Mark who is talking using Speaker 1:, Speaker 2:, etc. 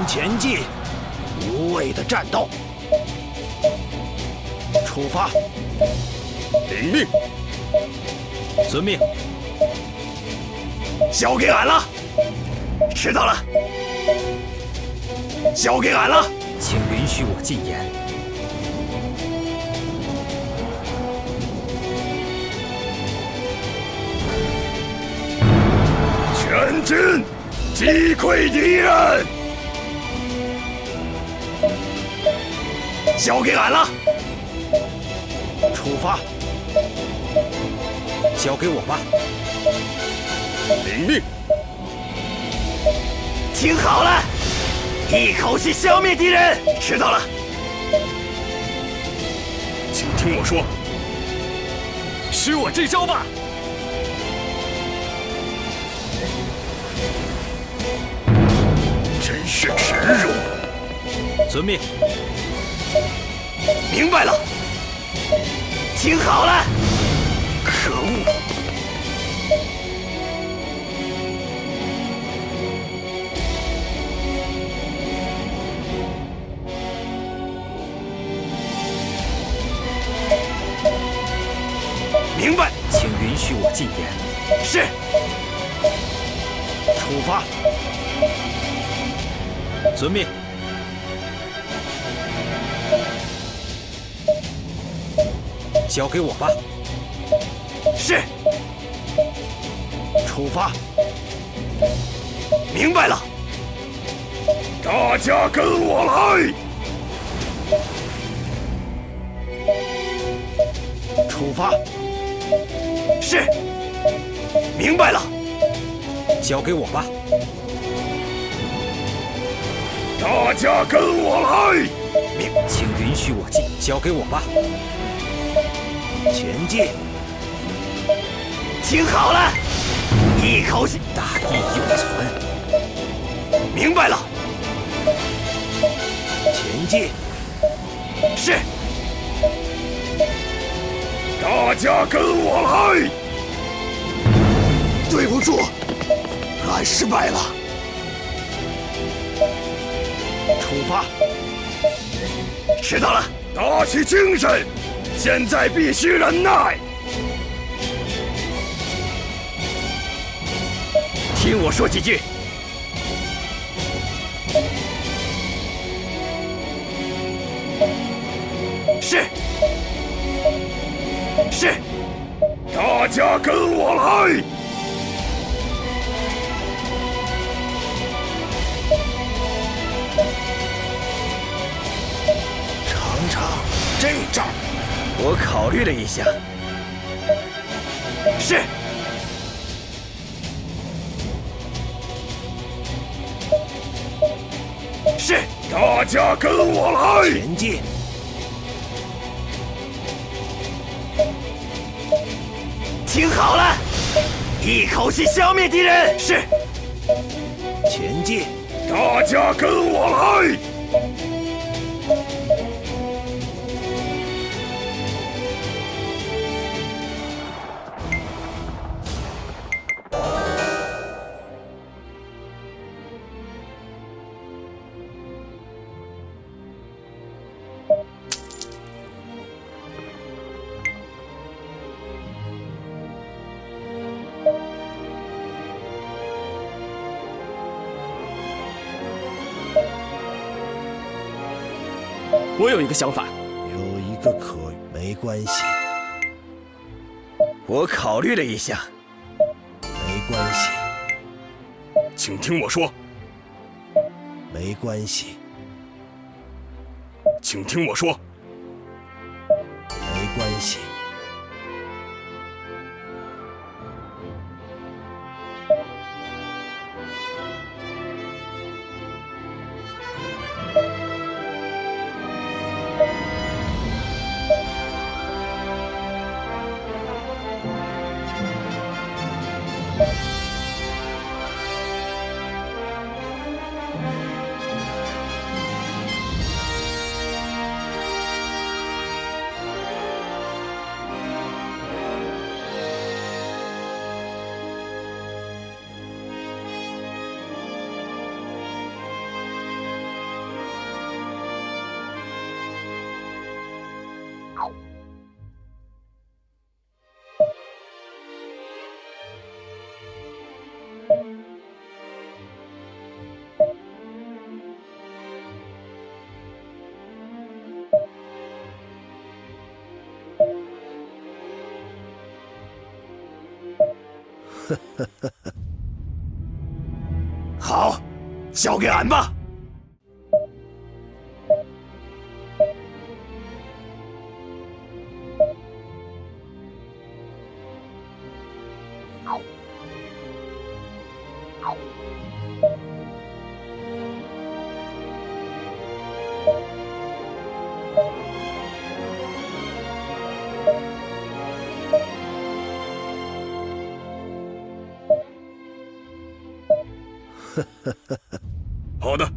Speaker 1: 前进，无谓的战斗。出发。
Speaker 2: 领命。
Speaker 1: 遵命。
Speaker 3: 交给俺了。知道了。交给俺了。
Speaker 4: 请允许我进言。
Speaker 3: 全军击溃敌人。交给俺了。
Speaker 1: 出发。
Speaker 4: 交给我吧。
Speaker 2: 领命。
Speaker 3: 听好了，一口气消灭敌人。知道了。
Speaker 2: 请听我说，使我这招吧。
Speaker 3: 真是耻辱！
Speaker 4: 遵命。
Speaker 3: 明白了。听好了。可恶！明白。
Speaker 4: 请允许我进言。
Speaker 3: 是。
Speaker 1: 出发。
Speaker 4: 遵命。交给我吧。
Speaker 3: 是。
Speaker 1: 出发。
Speaker 3: 明白了。大家跟我来。
Speaker 1: 出发。
Speaker 3: 是。明白了。
Speaker 4: 交给我吧。
Speaker 3: 大家跟我来。
Speaker 4: 请允许我进。交给我吧。
Speaker 1: 前进。
Speaker 3: 听好了，一口气。
Speaker 4: 大义永存。
Speaker 3: 明白了。
Speaker 1: 前进。
Speaker 3: 是。大家跟我来。对不住，俺失败了。
Speaker 1: 出发。
Speaker 3: 知道了。打起精神，现在必须忍耐。听我说几句。是。是。大家跟我来。
Speaker 1: 尝尝这招。
Speaker 3: 我考虑了一下。是。是。大家跟我来。
Speaker 1: 前进。
Speaker 3: 听好了，一口气消灭敌人。是。
Speaker 1: 前进。
Speaker 3: 大家跟我来。
Speaker 2: 我有一个想法。
Speaker 1: 有一个没关系。
Speaker 3: 我考虑了一下。
Speaker 1: 没关系。
Speaker 2: 请听我说。
Speaker 1: 没关系。
Speaker 2: 请听我说。
Speaker 1: 没关系。
Speaker 3: 好，交给俺吧。
Speaker 2: 好的。